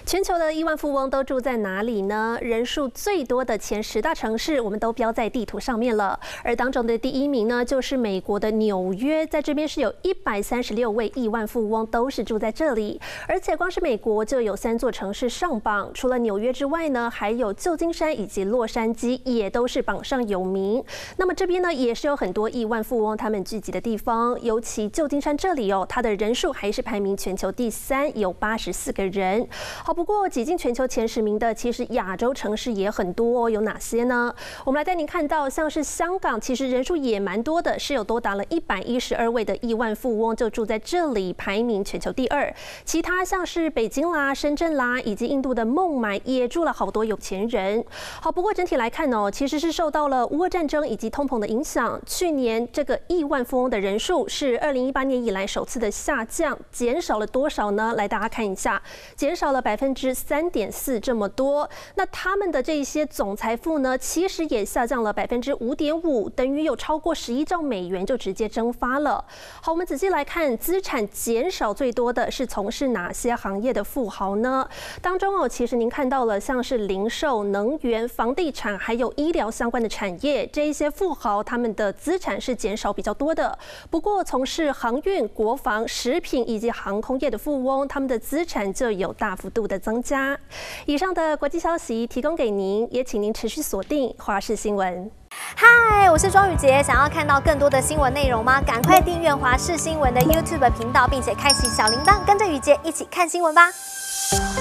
全球的亿万富翁都住在哪里呢？人数最多的前10大城市，我们都标在地图上面了。而当中的第1名呢，就是美国的纽约，在这边是有136位亿万富翁都是住在这里。而且光是美国就有3座城市上榜，除了纽约之外呢，还有旧金山以及洛杉矶也都是榜上有名。那么这边呢，也是有很多亿万富翁他们聚集的地方，尤其旧金山这里哦，它的人数还是排名全球第3，有84个人。好，不过挤进全球前10名的，其实亚洲城市也很多哦，有哪些呢？我们来带您看到，像是香港，其实人数也蛮多的，是有多达了112位的亿万富翁就住在这里，排名全球第2。其他像是北京啦、深圳啦，以及印度的孟买也住了好多有钱人。好，不过整体来看哦，其实是受到了乌俄战争以及通膨的影响，去年这个亿万富翁的人数是2018年以来首次的下降，减少了多少呢？来，大家看一下，减少了3.4%这么多。那他们的这一些总财富呢，其实也下降了5.5%，等于有超过11兆美元就直接蒸发了。好，我们仔细来看，资产减少最多的是从事哪些行业的富豪呢？当中哦，其实您看到了像是零售、能源、房地产还有医疗相关的产业，这一些富豪他们的资产是减少比较多的。不过从事航运、国防、食品以及航空业的富翁，他们的资产就有大幅度的增加。以上的国际消息提供给您，也请您持续锁定华视新闻。 嗨，我是庄宇杰，想要看到更多的新闻内容吗？赶快订阅华视新闻的 YouTube 频道，并且开启小铃铛，跟着宇杰一起看新闻吧。